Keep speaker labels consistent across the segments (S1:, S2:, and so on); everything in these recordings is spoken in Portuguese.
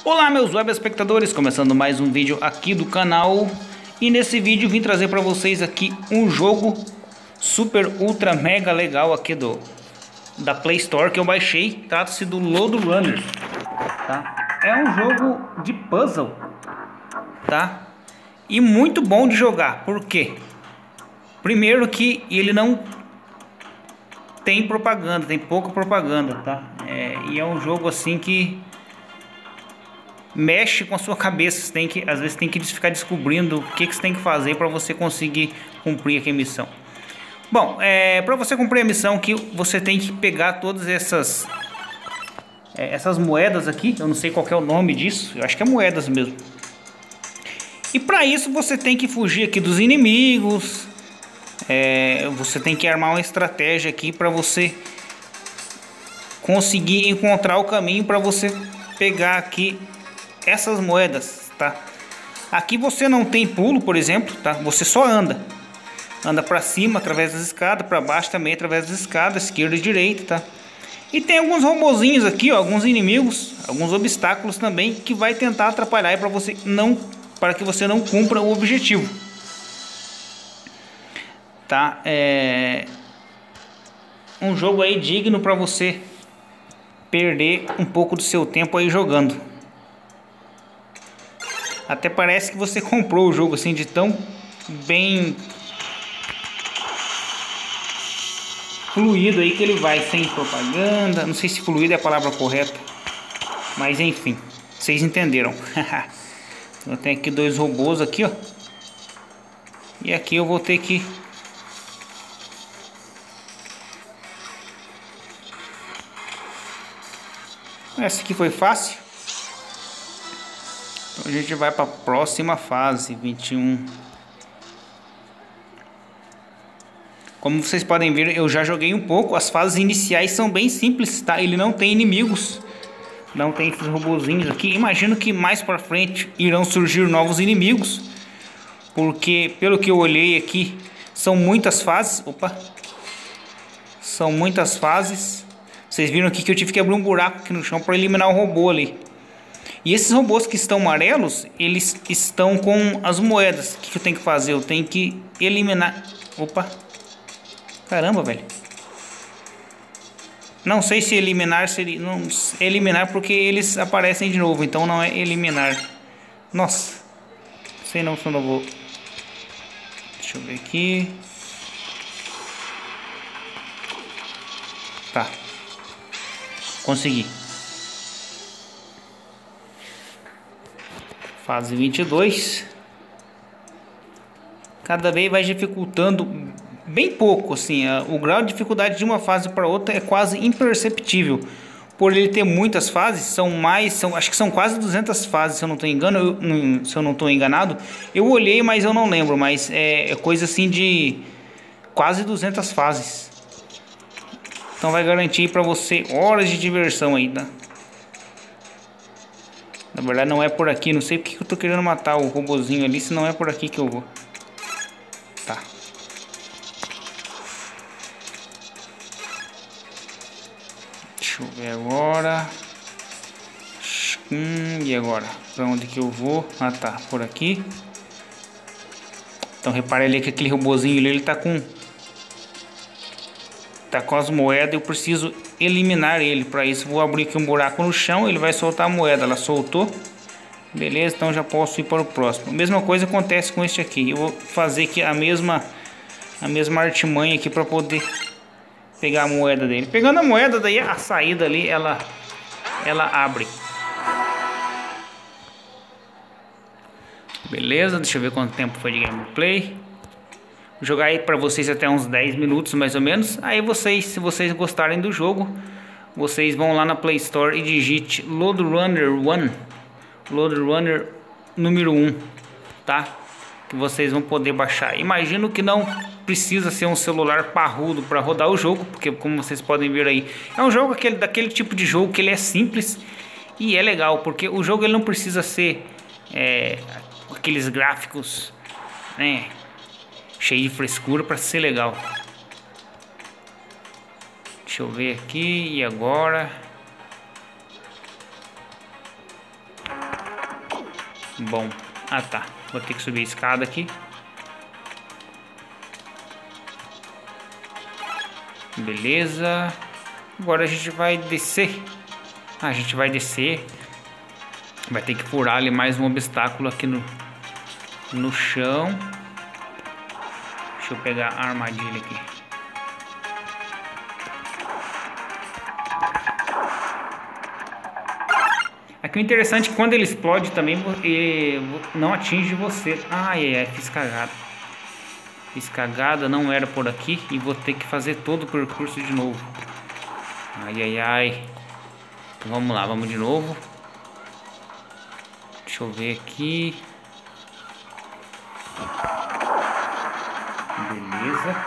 S1: Olá meus web espectadores, começando mais um vídeo aqui do canal. E nesse vídeo vim trazer para vocês aqui um jogo super ultra mega legal aqui da Play Store que eu baixei. Trata-se do Load Runner, tá? É um jogo de puzzle, tá? E muito bom de jogar. Por quê? Primeiro que ele não tem propaganda, tem pouca propaganda, tá? E é um jogo assim que mexe com a sua cabeça. Você tem que, às vezes tem que ficar descobrindo o que você tem que fazer para você conseguir cumprir aqui a missão. Bom, para você cumprir a missão que você tem que pegar todas essas moedas aqui. Eu não sei qual que é o nome disso, eu acho que é moedas mesmo. E para isso você tem que fugir aqui dos inimigos. Você tem que armar uma estratégia aqui para você conseguir encontrar o caminho para você pegar aqui essas moedas, tá? Aqui você não tem pulo, por exemplo, tá? Você só anda para cima através das escadas, para baixo também através das escadas, esquerda e direita, tá? E tem alguns robozinhos aqui, ó, alguns inimigos, alguns obstáculos também que vai tentar atrapalhar para que você não cumpra o objetivo, tá? Um jogo aí digno para você perder um pouco do seu tempo aí jogando. Até parece que você comprou o jogo assim, de tão bem fluido aí que ele vai, sem propaganda. Não sei se fluido é a palavra correta, mas enfim, vocês entenderam. Eu tenho aqui dois robôs aqui, ó. E aqui eu vou ter que essa aqui foi fácil. Então a gente vai para a próxima fase, 21. Como vocês podem ver, eu já joguei um pouco. As fases iniciais são bem simples, tá? Ele não tem inimigos, não tem esses robozinhos aqui. Imagino que mais para frente irão surgir novos inimigos, porque pelo que eu olhei aqui, são muitas fases. Opa! São muitas fases. Vocês viram aqui que eu tive que abrir um buraco aqui no chão para eliminar o robô ali. E esses robôs que estão amarelos, eles estão com as moedas. O que eu tenho que fazer? Eu tenho que eliminar... Opa! Caramba, velho. Não sei se eliminar seria... Não, eliminar porque eles aparecem de novo. Então não é eliminar. Nossa. Sei não se eu não vou... Deixa eu ver aqui. Tá. Consegui. Fase 22. Cada vez vai dificultando bem pouco, assim, o grau de dificuldade de uma fase para outra é quase imperceptível. Por ele ter muitas fases, acho que são quase 200 fases, se eu não estou se eu não estou enganado. Eu olhei, mas eu não lembro, mas é coisa assim de quase 200 fases. Então vai garantir para você horas de diversão aí, tá? Na verdade não é por aqui, não sei porque eu tô querendo matar o robozinho ali, se não é por aqui que eu vou. Tá. Deixa eu ver agora. E agora? Pra onde que eu vou? Ah tá, por aqui. Então repare ali que aquele robozinho ali, ele tá com as moedas. Eu preciso eliminar ele. Para isso vou abrir aqui um buraco no chão. Ele vai soltar a moeda. Ela soltou. Beleza, então já posso ir para o próximo. A mesma coisa acontece com este aqui. Eu vou fazer aqui a mesma artimanha aqui para poder pegar a moeda dele. Pegando a moeda, daí a saída ali ela abre. Beleza, deixa eu ver quanto tempo foi de gameplay. Vou jogar aí para vocês até uns 10 minutos mais ou menos. Aí se vocês gostarem do jogo, vocês vão lá na Play Store e digite Load Runner 1, Load Runner número 1, tá? Que vocês vão poder baixar. Imagino que não precisa ser um celular parrudo para rodar o jogo, porque como vocês podem ver aí, é um jogo daquele tipo de jogo que ele é simples e é legal, porque o jogo ele não precisa ser aqueles gráficos, né, cheio de frescura para ser legal. Deixa eu ver aqui, e agora? Bom, ah tá, vou ter que subir a escada aqui. Beleza. Agora a gente vai descer. A gente vai descer. Vai ter que furar ali mais um obstáculo aqui no chão. Deixa eu pegar a armadilha aqui. Aqui o interessante é que quando ele explode também não atinge você. Ai, ai, ai, fiz cagada. Fiz cagada, não era por aqui e vou ter que fazer todo o percurso de novo. Ai, ai, ai. Então, vamos lá, vamos de novo. Deixa eu ver aqui. Beleza.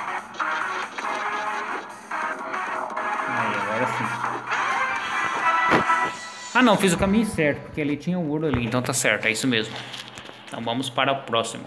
S1: Aí, agora sim. Ah não, fiz o caminho certo, porque ali tinha um ouro ali, então tá certo, é isso mesmo. Então vamos para o próximo.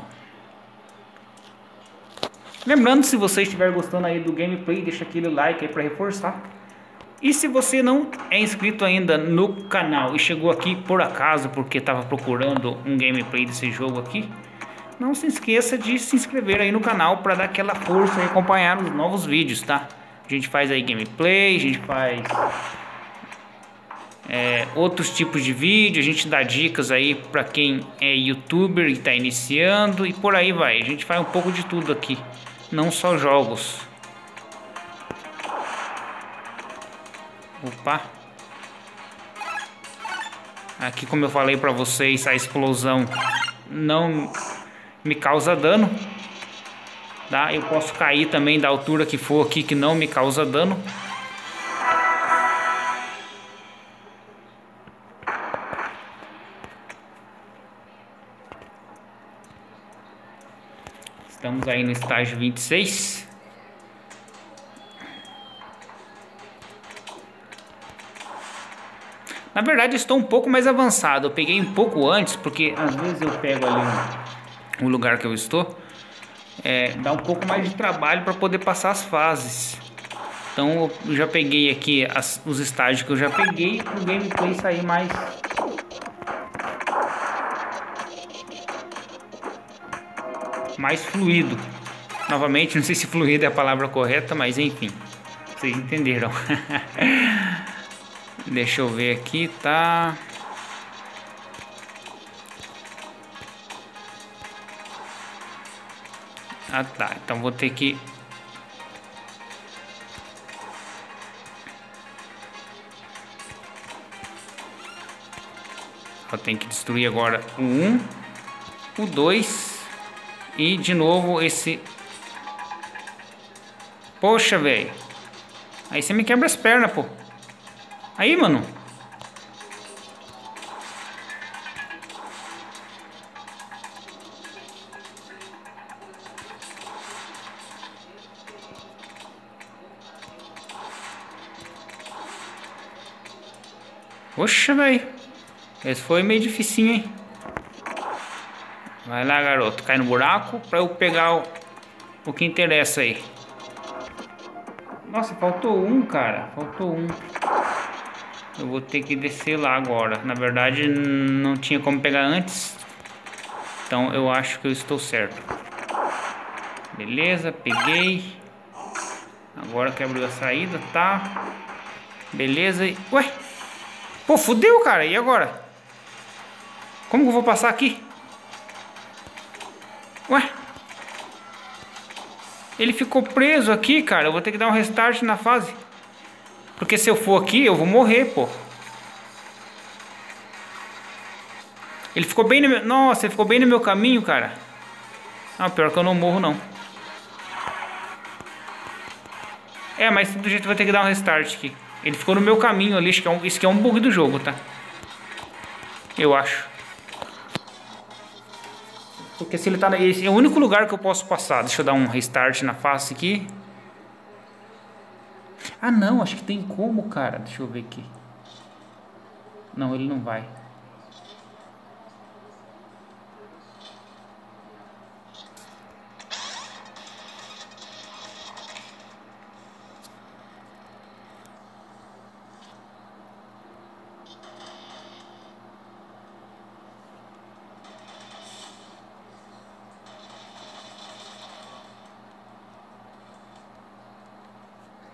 S1: Lembrando, se você estiver gostando aí do gameplay, deixa aquele like aí para reforçar. E se você não é inscrito ainda no canal e chegou aqui por acaso porque estava procurando um gameplay desse jogo aqui, não se esqueça de se inscrever aí no canal para dar aquela força e acompanhar os novos vídeos, tá? A gente faz aí gameplay, a gente faz outros tipos de vídeo, a gente dá dicas aí para quem é youtuber e está iniciando e por aí vai. A gente faz um pouco de tudo aqui, não só jogos. Opa. Aqui, como eu falei para vocês, a explosão não me causa dano, tá? Eu posso cair também da altura que for aqui que não me causa dano. Estamos aí no estágio 26. Na verdade, estou um pouco mais avançado. Eu peguei um pouco antes, porque às vezes eu pego ali o lugar que eu estou. Dá um pouco mais de trabalho para poder passar as fases. Então eu já peguei aqui os estágios que eu já peguei para o gameplay sair mais fluido. Novamente, não sei se fluido é a palavra correta, mas enfim, vocês entenderam. Deixa eu ver aqui, tá? Ah tá, então vou ter que... Eu tenho que destruir agora o 1, o 2 e de novo esse... Poxa, velho. Aí você me quebra as pernas, pô. Aí, mano. Poxa, velho. Esse foi meio dificinho, hein? Vai lá, garoto. Cai no buraco pra eu pegar o que interessa aí. Nossa, faltou um, cara. Faltou um. Eu vou ter que descer lá agora. Na verdade, não tinha como pegar antes. Então, eu acho que eu estou certo. Beleza, peguei. Agora que abriu a saída, tá? Beleza. Ué? Pô, fudeu, cara. E agora? Como que eu vou passar aqui? Ué? Ele ficou preso aqui, cara. Eu vou ter que dar um restart na fase. Porque se eu for aqui, eu vou morrer, pô. Ele ficou bem no meu... Nossa, ele ficou bem no meu caminho, cara. Ah, pior que eu não morro, não. Mas do jeito vai ter que dar um restart aqui. Ele ficou no meu caminho ali. Acho que isso aqui é um bug do jogo, tá? Eu acho. Porque se ele tá... Esse é o único lugar que eu posso passar. Deixa eu dar um restart na face aqui. Ah, não. Acho que tem como, cara. Deixa eu ver aqui. Não, ele não vai.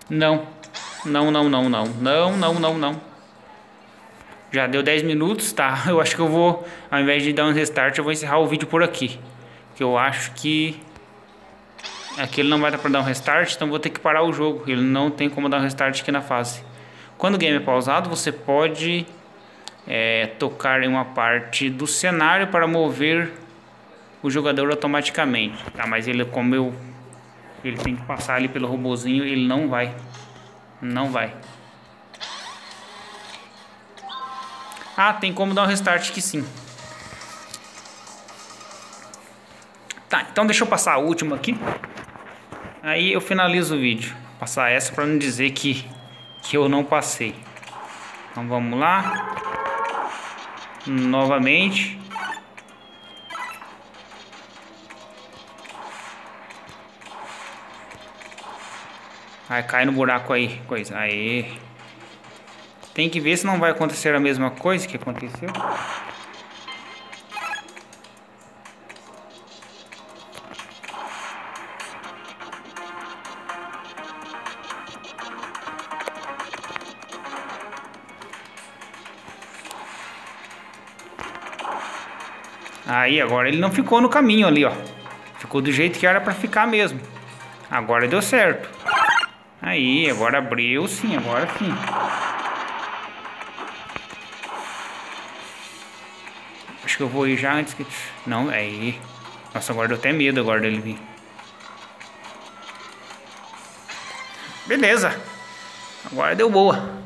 S1: Não. Não, não, não, não. Não, não, não, não. Já deu 10 minutos, tá? Eu acho que eu vou, ao invés de dar um restart, eu vou encerrar o vídeo por aqui. Que eu acho que aqui ele não vai dar pra dar um restart, então vou ter que parar o jogo. Ele não tem como dar um restart aqui na fase. Quando o game é pausado, você pode tocar em uma parte do cenário para mover o jogador automaticamente. Tá, mas ele, ele tem que passar ali pelo robozinho, ele não vai. Não vai. Ah, tem como dar um restart que sim. Tá, então deixa eu passar a última aqui. Aí eu finalizo o vídeo. Vou passar essa para não dizer que eu não passei. Então vamos lá. Novamente. Aí cai no buraco aí. Coisa. Aí. Tem que ver se não vai acontecer a mesma coisa que aconteceu. Aí agora ele não ficou no caminho ali, ó. Ficou do jeito que era pra ficar mesmo. Agora deu certo. Aí, agora abriu sim, agora sim. Acho que eu vou ir já antes que... Não, aí... Nossa, agora deu até medo agora dele vir. Beleza. Agora deu boa.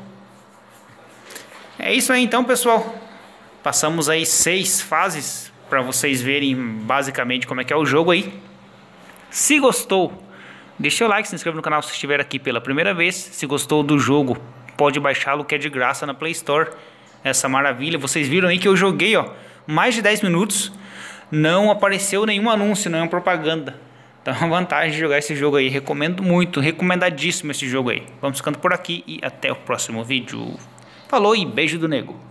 S1: É isso aí então, pessoal. Passamos aí 6 fases para vocês verem basicamente como é que é o jogo aí. Se gostou, deixa o like, se inscreva no canal se estiver aqui pela primeira vez. Se gostou do jogo, pode baixá-lo que é de graça na Play Store. Essa maravilha, vocês viram aí que eu joguei, ó, mais de 10 minutos. Não apareceu nenhum anúncio, nenhuma propaganda. Então é uma vantagem de jogar esse jogo aí. Recomendo muito, recomendadíssimo esse jogo aí. Vamos ficando por aqui e até o próximo vídeo. Falou e beijo do nego.